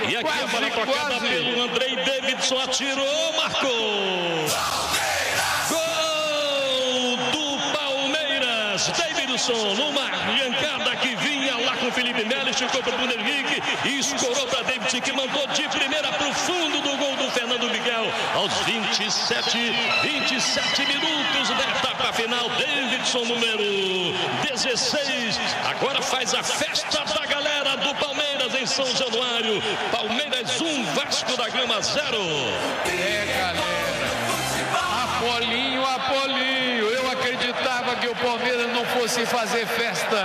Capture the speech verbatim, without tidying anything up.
E aqui a bola tocada pelo Andrei Davidson, atirou, marcou. Gol do Palmeiras. Davidson numa arrancada que vinha lá com o Felipe Melo, esticou para o Bruno Henrique e escorou para Davidson, que mandou de primeira para o fundo do gol do Fernando Miguel. Aos vinte e sete minutos da etapa final, Davidson número dezesseis. Agora faz a festa da galera do Palmeiras em São Januário. Palmeiras um, Vasco da Gama zero. É, galera. Apolinho, Apolinho. Eu acreditava que o Palmeiras não fosse fazer festa